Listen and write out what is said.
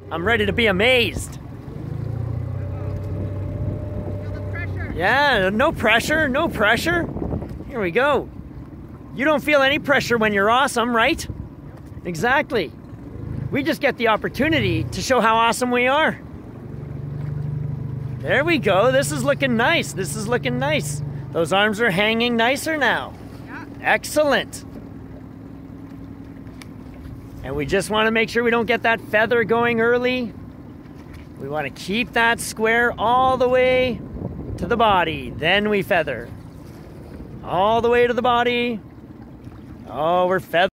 I'm ready to be amazed. Feel the pressure. Yeah, no pressure, no pressure. Here we go. You don't feel any pressure when you're awesome, right? Exactly. We just get the opportunity to show how awesome we are. There we go. This is looking nice. This is looking nice. Those arms are hanging nicer now. Yeah. Excellent. And we just want to make sure we don't get that feather going early. We want to keep that square all the way to the body. Then we feather. All the way to the body. Oh, we're feathering.